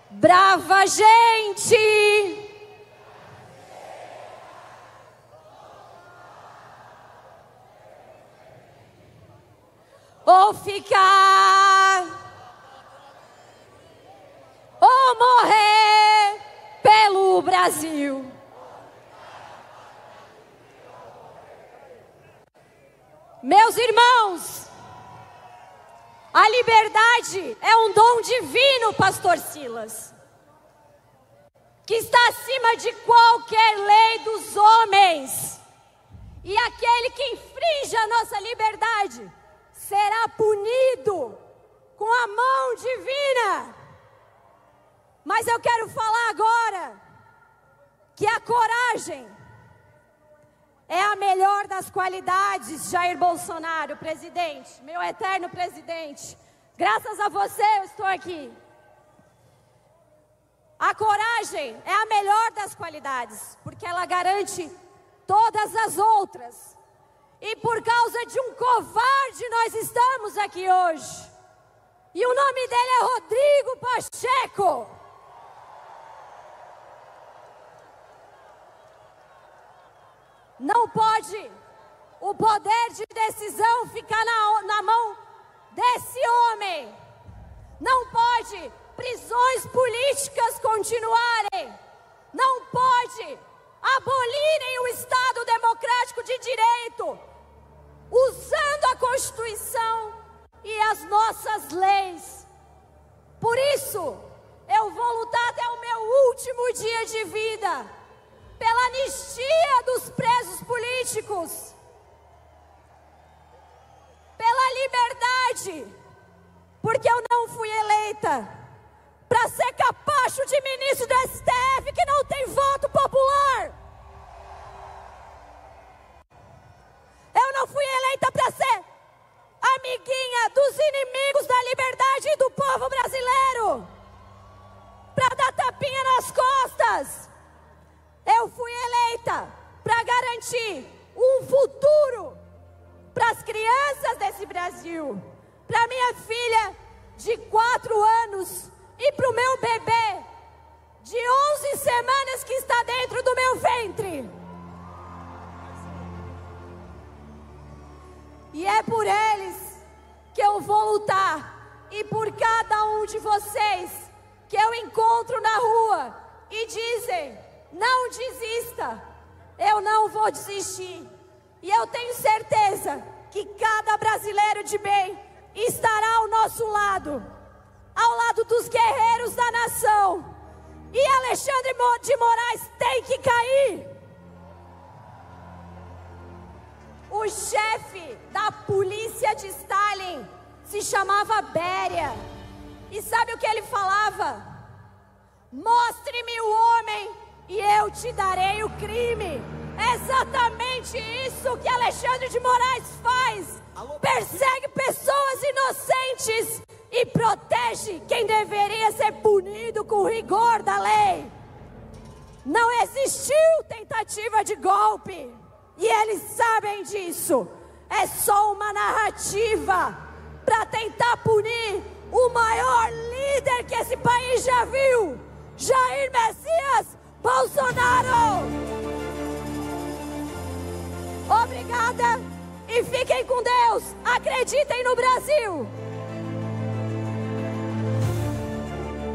Brava gente! Ou ficar, ou morrer pelo Brasil. Meus irmãos, a liberdade é um dom divino, pastor Silas, que está acima de qualquer lei dos homens. E aquele que infringe a nossa liberdade será punido com a mão divina. Mas eu quero falar agora que a coragem é a melhor das qualidades, Jair Bolsonaro, presidente, meu eterno presidente. Graças a você eu estou aqui. A coragem é a melhor das qualidades, porque ela garante todas as outras. E por causa de um covarde nós estamos aqui hoje. E o nome dele é Rodrigo Pacheco. Não pode o poder de decisão ficar na mão desse homem. Não pode prisões políticas continuarem. Não pode abolirem o Estado democrático de direito, usando a Constituição e as nossas leis. Por isso, eu vou lutar até o meu último dia de vida pela anistia dos presos políticos, pela liberdade, porque eu não fui eleita para ser capacho de ministro do STF que não tem voto popular. Eu não fui eleita para ser amiguinha dos inimigos da liberdade e do povo brasileiro, para dar tapinha nas costas. Eu fui eleita para garantir um futuro para as crianças desse Brasil, para minha filha de 4 anos e para o meu bebê de 11 semanas que está dentro do meu ventre. E é por eles que eu vou lutar, e por cada um de vocês que eu encontro na rua e dizem: não desista, eu não vou desistir. E eu tenho certeza que cada brasileiro de bem estará ao nosso lado, ao lado dos guerreiros da nação. E Alexandre de Moraes tem que cair. O chefe da polícia de Stalin se chamava Beria. E sabe o que ele falava? Mostre-me o homem e eu te darei o crime. É exatamente isso que Alexandre de Moraes faz. Persegue pessoas inocentes e protege quem deveria ser punido com rigor da lei. Não existiu tentativa de golpe, e eles sabem disso. É só uma narrativa para tentar punir o maior líder que esse país já viu, Jair Messias Bolsonaro. Obrigada e fiquem com Deus. Acreditem no Brasil.